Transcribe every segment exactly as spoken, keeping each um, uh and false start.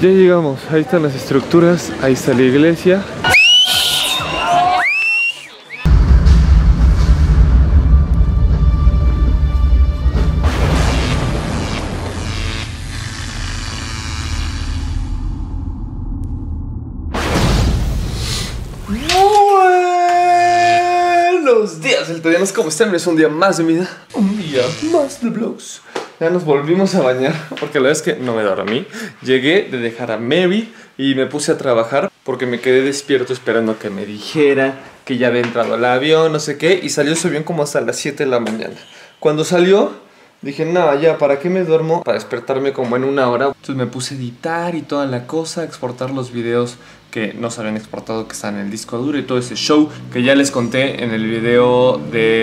Ya llegamos, ahí están las estructuras, ahí está la iglesia. Buenos días, eltonianos, ¿cómo están? Es un día más de mi vida, un día más de vlogs. Ya nos volvimos a bañar, porque la verdad es que no me dormí. Llegué de dejar a Mary y me puse a trabajar porque me quedé despierto esperando que me dijera que ya había entrado al avión, no sé qué. Y salió su avión como hasta las siete de la mañana. Cuando salió, dije, no, ya, ¿para qué me duermo? Para despertarme como en una hora. Entonces me puse a editar y toda la cosa, a exportar los videos que no se habían exportado, que están en el disco duro y todo ese show que ya les conté en el video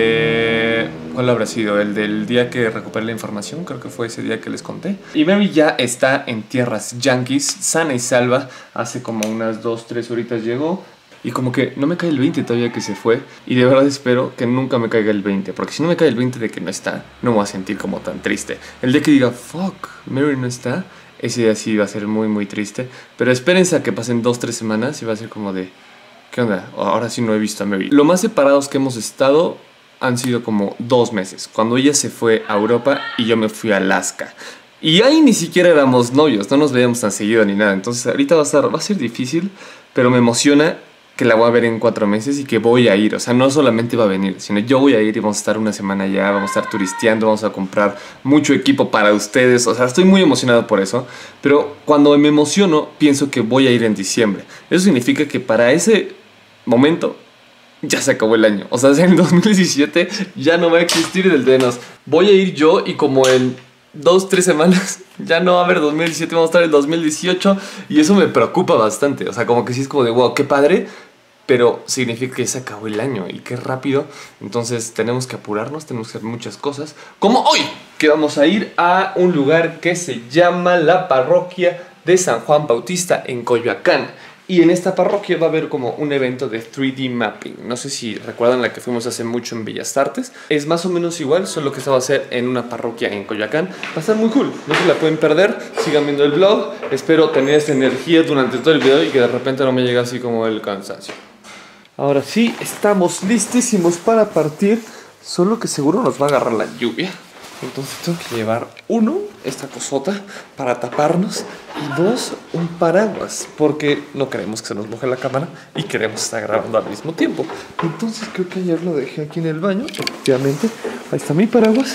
de... ¿Cuál habrá sido? El del día que recuperé la información, creo que fue ese día que les conté. Y Mary ya está en tierras yankees, sana y salva. Hace como unas dos, tres horitas llegó. Y como que no me cae el veinte todavía que se fue. Y de verdad espero que nunca me caiga el veinte. Porque si no me cae el veinte de que no está, no me voy a sentir como tan triste. El día que diga, fuck, Mary no está, ese día sí va a ser muy muy triste. Pero espérense a que pasen dos, tres semanas y va a ser como de, ¿qué onda? Ahora sí no he visto a Mary. Lo más separados que hemos estado han sido como dos meses. Cuando ella se fue a Europa y yo me fui a Alaska. Y ahí ni siquiera éramos novios, no nos veíamos tan seguido ni nada. Entonces ahorita va a, estar, va a ser difícil, pero me emociona que la voy a ver en cuatro meses y que voy a ir. O sea, no solamente va a venir, sino yo voy a ir y vamos a estar una semana allá, vamos a estar turisteando, vamos a comprar mucho equipo para ustedes. O sea, estoy muy emocionado por eso. Pero cuando me emociono, pienso que voy a ir en diciembre. Eso significa que para ese momento ya se acabó el año. O sea, en el dos mil diecisiete ya no va a existir del Denos. Voy a ir yo y como en dos, tres semanas ya no va a haber dos mil diecisiete, vamos a estar en el dos mil dieciocho. Y eso me preocupa bastante. O sea, como que sí es como de wow, qué padre, pero significa que se acabó el año y qué rápido. Entonces tenemos que apurarnos, tenemos que hacer muchas cosas. Como hoy, que vamos a ir a un lugar que se llama la parroquia de San Juan Bautista en Coyoacán. Y en esta parroquia va a haber como un evento de tres D mapping. No sé si recuerdan la que fuimos hace mucho en Bellas Artes. Es más o menos igual, solo que esta va a ser en una parroquia en Coyoacán. Va a estar muy cool, no se la pueden perder. Sigan viendo el vlog. Espero tener esta energía durante todo el video y que de repente no me llegue así como el cansancio. Ahora sí, estamos listísimos para partir. Solo que seguro nos va a agarrar la lluvia. Entonces tengo que llevar, uno, esta cosota para taparnos. Y dos, un paraguas. Porque no queremos que se nos moje la cámara y queremos estar grabando al mismo tiempo. Entonces creo que ayer lo dejé aquí en el baño. Efectivamente, ahí está mi paraguas.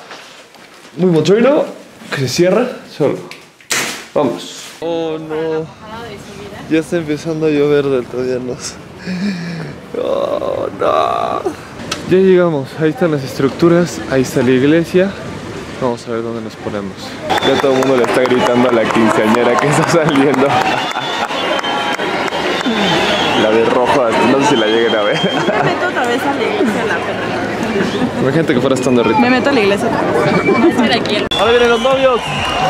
Muy moderno, que se cierra solo. Vamos. Oh no, ya está empezando a llover del Eltonianos. Oh no. Ya llegamos, ahí están las estructuras, ahí está la iglesia. Vamos a ver dónde nos ponemos. Ya todo el mundo le está gritando a la quinceañera que está saliendo. La de rojo, no sé si la lleguen a ver. Me meto otra vez a la iglesia, la perra. Imagínate que fuera estando rico. Me meto a la iglesia otra vez. Voy a estar aquí. ¡Ahora vienen los novios!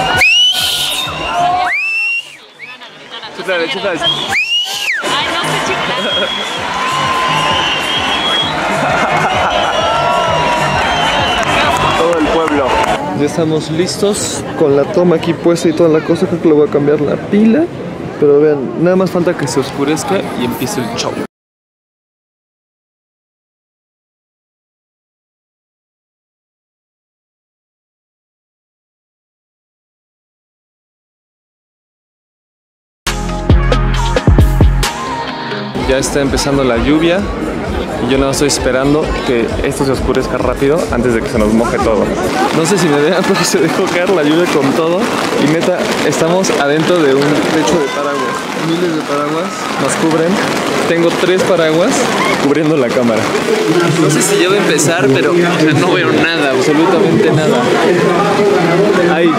Chútale, chútale. Ay, no se chifla. Todo el pueblo. Ya estamos listos con la toma aquí puesta y toda la cosa. Creo que le voy a cambiar la pila. Pero vean, nada más falta que se oscurezca y empiece el show. Ya está empezando la lluvia. Y yo nada más estoy esperando que esto se oscurezca rápido antes de que se nos moje todo. No sé si me vean, pero se dejó caer la lluvia con todo. Y neta, estamos adentro de un techo de paraguas. Miles de paraguas nos cubren. Tengo tres paraguas cubriendo la cámara. No sé si ya va a empezar, pero no veo nada, absolutamente nada. Ahí.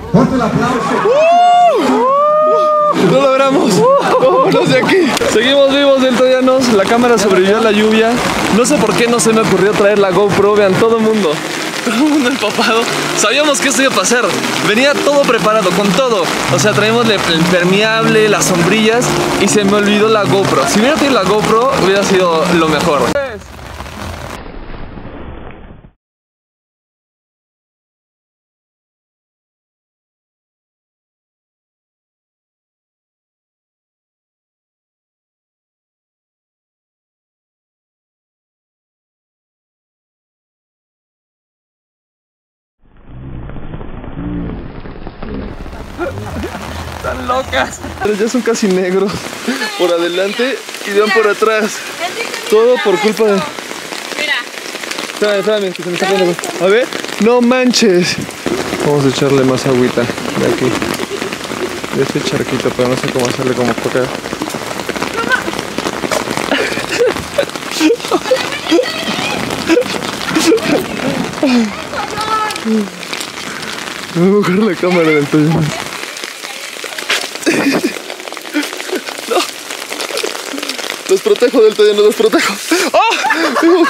Fuerte el aplauso. ¡Lo logramos! ¡Vámonos de aquí! Seguimos vivos, deltoianos. La cámara sobrevivió a la lluvia. No sé por qué no se me ocurrió traer la GoPro. Vean, todo el mundo. Todo el mundo empapado. Sabíamos que esto iba a pasar. Venía todo preparado, con todo. O sea, traímos el impermeable, las sombrillas. Y se me olvidó la GoPro. Si hubiera tenido la GoPro, hubiera sido lo mejor. Están locas. Pero ya son casi negros. Por adelante y de por atrás. Todo por culpa de... Mira. Espérame, espérame, que se me está poniendo. A ver, no manches. Vamos a echarle más agüita de aquí. De este charquito, pero no sé cómo hacerle como poca. Voy a bajar la cámara del tuyo. No. Los protejo del tuyo, no los protejo. ¡Oh!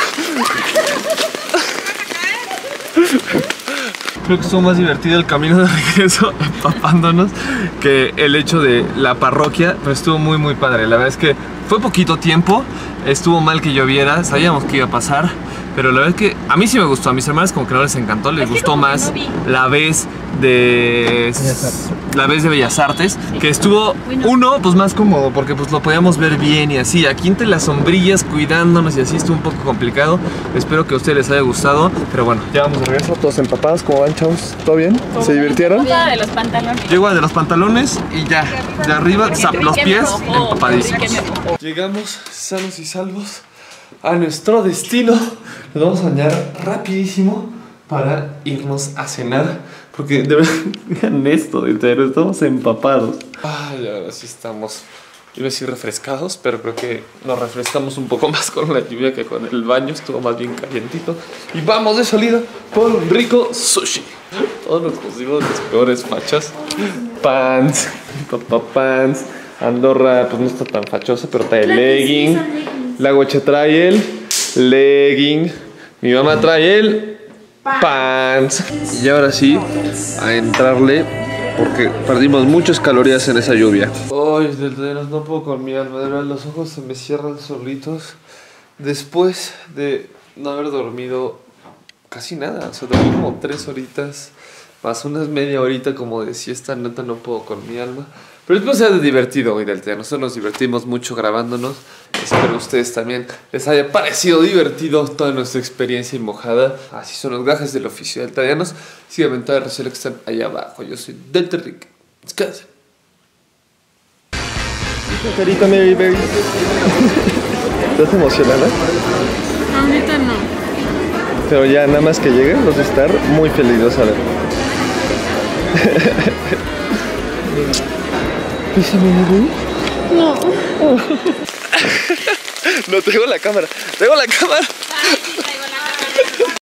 Creo que estuvo más divertido el camino de regreso empapándonos que el hecho de la parroquia, pero estuvo muy muy padre. La verdad es que fue poquito tiempo, estuvo mal que lloviera, sabíamos que iba a pasar, pero la verdad es que a mí sí me gustó, a mis hermanas como que no les encantó, les gustó más la vez de la vez de Bellas Artes, que estuvo uno pues más cómodo porque pues lo podíamos ver bien y así, aquí entre las sombrillas cuidándonos y así estuvo un poco complicado. Espero que a ustedes les haya gustado, pero bueno, ya vamos de regreso, todos empapados. ¿Cómo van, chavos? ¿Todo bien? ¿Se divirtieron? De los pantalones. Llego a de los pantalones y ya, de arriba, los pies empapadísimos. Llegamos sanos y salvos a nuestro destino. Nos vamos a bañar rapidísimo para irnos a cenar, porque de verdad, vean esto, entero, estamos empapados. Ay, ahora sí estamos, iba a decir refrescados, pero creo que nos refrescamos un poco más con la lluvia que con el baño, estuvo más bien calientito. Y vamos de salida por un rico sushi. Todos nos pusimos las peores fachas. Pants, papá pants. Andorra pues no está tan fachosa, pero trae el legging. La Goche trae el legging. Mi mamá trae el pants. Y ahora sí, a entrarle, porque perdimos muchas calorías en esa lluvia. Ay, del dedos no puedo con mi alma, de verdad los ojos se me cierran solitos. Después de no haber dormido casi nada, o sea, dormí como tres horitas, más unas media horita como de siesta, neta no puedo con mi alma. Pero después se ha divertido hoy del día. Nosotros nos divertimos mucho grabándonos. Espero a ustedes también les haya parecido divertido toda nuestra experiencia mojada. Así son los gajes del oficio de Deltaianos. Síganme en todas las redes sociales que están allá abajo. Yo soy Delterick. Descansen. Carita Mary Berry. ¿Estás emocionada? Ahorita no. Pero ya nada más que llegue, vas a estar muy feliz, a ver. ¿Písame, bebé? No. No, traigo la cámara. Traigo la cámara. Ay,